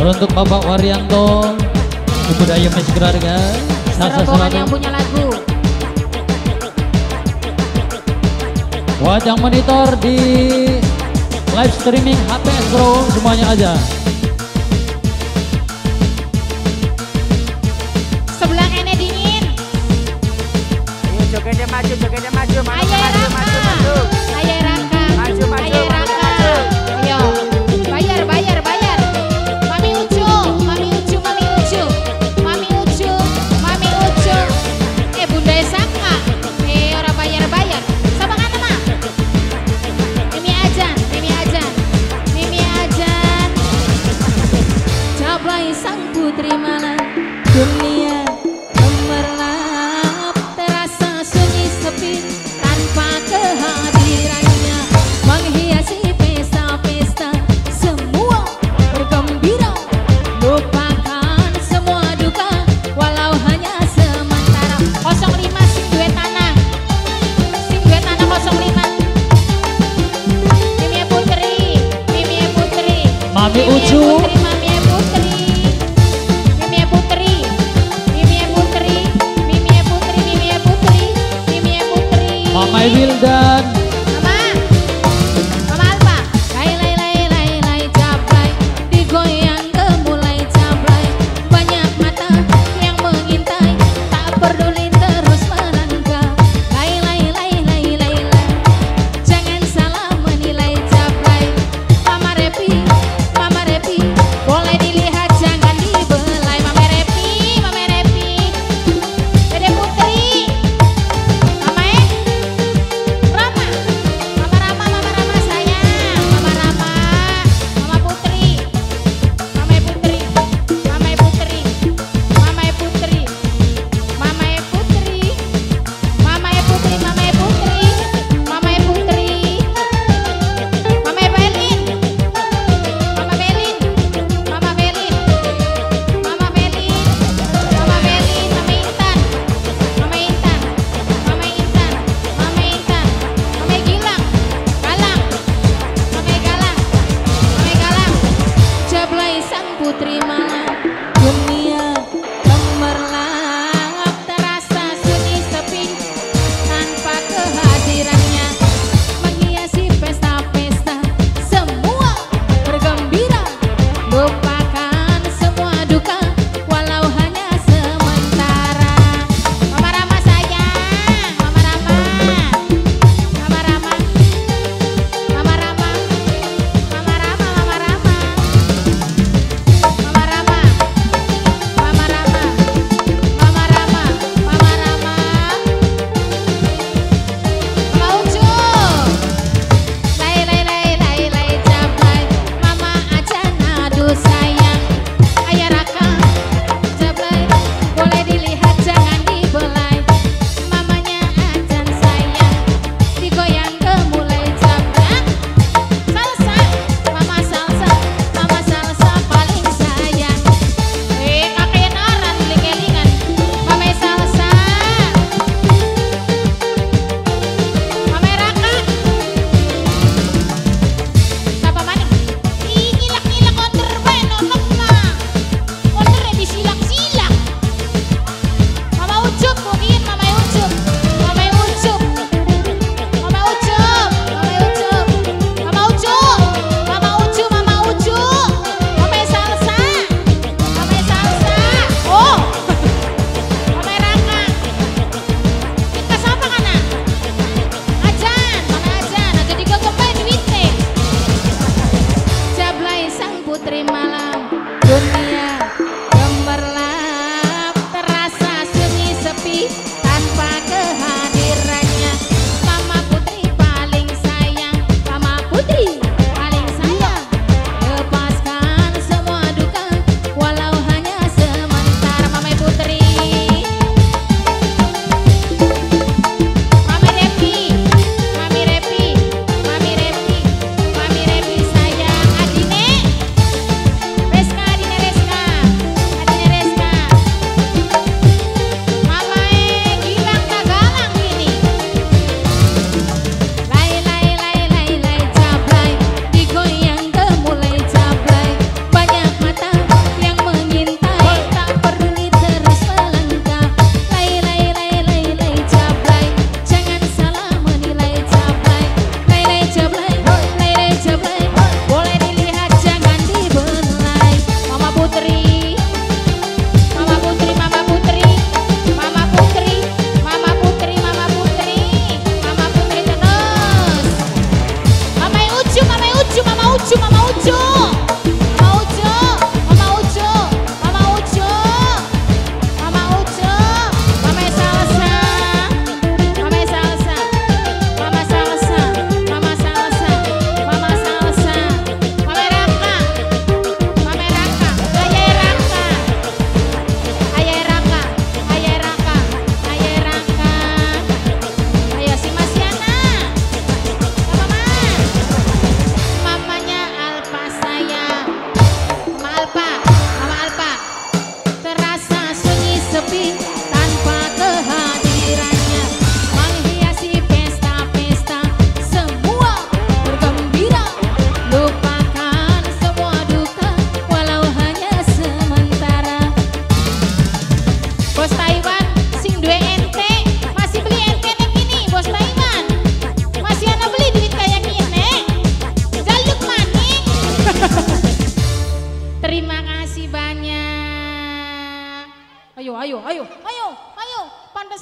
Teruntuk Bapak Waryanto, Ibu Dayem Segerarga, Sasa Rombongan yang punya lagu. Buat yang monitor di live streaming HPS Bro, semuanya aja. Sebelah ini dingin. Ayo jogetnya maju, jogetnya maju. Ayo Raka. Ayo Raka. Maju, maju, Ayo maju, Raka. maju. Ayo. Bayar, bayar, bayar. Mami Ucu, Mami Ucu, Mami Ucu. Mami Ucu, Mami Ucu. Bunda Saka. Orang bayar-bayar. Sama kan teman? Mimi ajan, Mimi ajan. Mimi ajan. Cabai sang putri malam dunia gemerlap, terasa sunyi sepi tanpa kehadirannya, menghiasi pesta-pesta semua bergembira, lupakan semua duka walau hanya sementara. 05 sing duwe tanah, sing duwe tanah 05. Mimi Putri, Mimi Putri, Mami Mimi Ucu. Putri, Mami Putri. Mimi Putri, Mimi Putri, Mimi Putri, Mimi Putri, Mimi Putri. Mama Wildan, Mama, Mama Alfa. Lay lay lay lay lay caplay, digoyang gemulai caplay. Banyak mata yang mengintai, tak peduli terus melangkah. Lay lay lay lay lay lay, jangan salah menilai caplay. Mama Repi, boleh dilihat jangan dibelai. Mama Repi, Dede Putri, Mama Rama,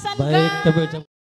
Baik, kami ucapkan